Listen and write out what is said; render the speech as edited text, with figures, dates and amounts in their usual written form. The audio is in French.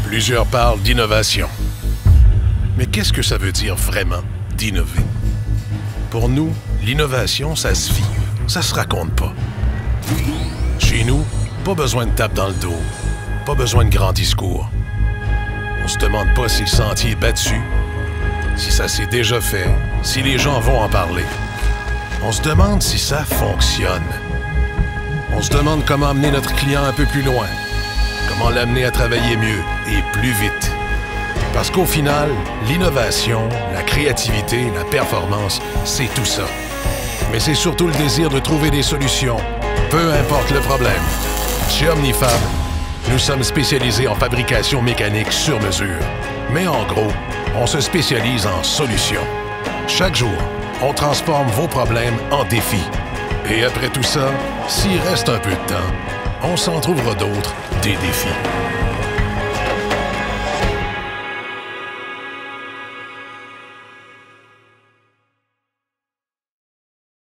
Plusieurs parlent d'innovation. Mais qu'est-ce que ça veut dire vraiment, d'innover? Pour nous, l'innovation, ça se vit, ça se raconte pas. Chez nous, pas besoin de tape dans le dos, pas besoin de grands discours. On se demande pas si le sentier est battu, si ça s'est déjà fait, si les gens vont en parler. On se demande si ça fonctionne. On se demande comment amener notre client un peu plus loin, comment l'amener à travailler mieux et plus vite. Parce qu'au final, l'innovation, la créativité, la performance, c'est tout ça. Mais c'est surtout le désir de trouver des solutions, peu importe le problème. Chez Omnifab, nous sommes spécialisés en fabrication mécanique sur mesure. Mais en gros, on se spécialise en solutions. Chaque jour, on transforme vos problèmes en défis. Et après tout ça, s'il reste un peu de temps, on s'en trouvera d'autres, des défis.